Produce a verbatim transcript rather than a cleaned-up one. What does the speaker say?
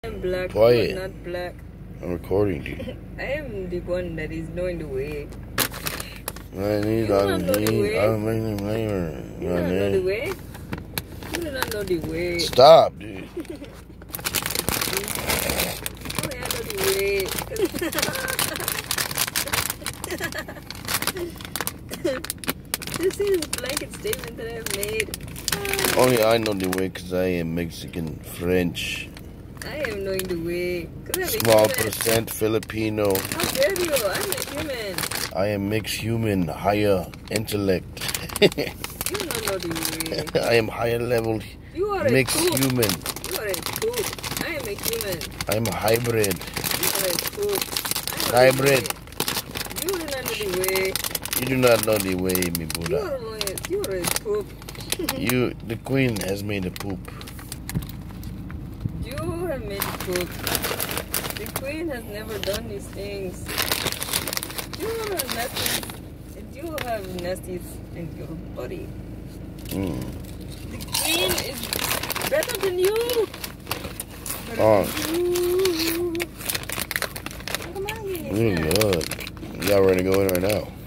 I'm black, Quiet. but not black. I'm recording you. I am the one that is knowing the way. I need You do not know the way. I'm making flavor. You do not know the way. You do not know the way. Stop, dude. Oh, I know the way. This is a blanket statement that I've made. Only I know the way because I am Mexican, French. I am knowing the way. I'm Small a human. percent Filipino. How dare you? I'm a human. I am mixed human, higher intellect. You don't know the way. I am higher level You are mixed a poop. human. You are a poop. I am a human. I'm a hybrid. You are a poop. I'm a Hybrid. You do not know the way. You do not know the way, mi You Buddha. are, a, you are a poop. You, the queen has made a poop. You have made a poop. The queen has never done these things. You have nasties. You have nasties in your body. Mm. The queen is better than you. Better Oh. than you. Come on, Mm, good. Y'all ready to go in right now?